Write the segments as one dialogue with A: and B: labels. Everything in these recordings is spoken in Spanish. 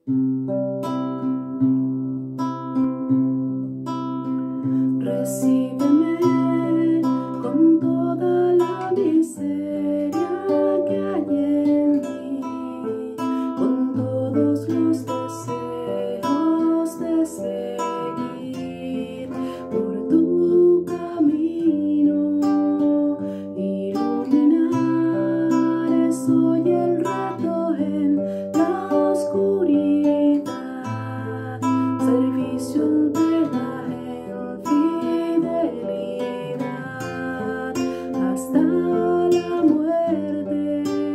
A: Recíbeme con toda la miseria que hay en mí, con todos los deseos de seguir por tu camino. Iluminar es hoy el reto en la oscuridad, servicio, entrega, fidelidad, hasta la muerte.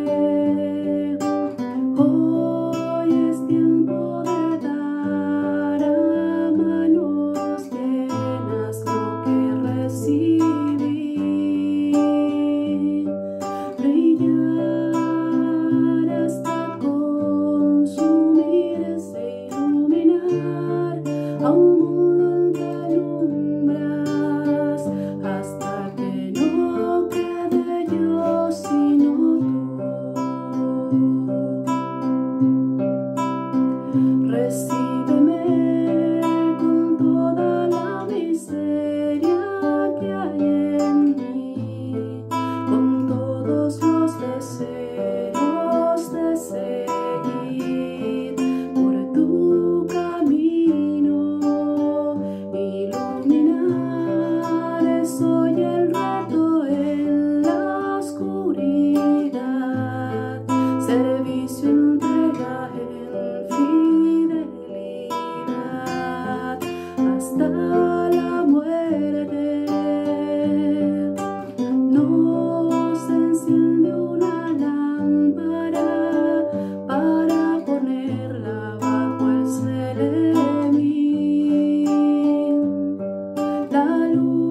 A: Hoy es tiempo de dar a manos llenas lo que recibí. Brillar hasta consumirse, iluminar a un mundo en penumbras, hasta que no quede yo sino tú. Recíbeme con toda la miseria que hay en mí, con todos los deseos de seguir por tu camino. Iluminar es hoy el reto en la oscuridad, servicio, entrega, fidelidad, hasta la muerte. Nos enciende una lámpara para ponerla bajo el celemin. La luz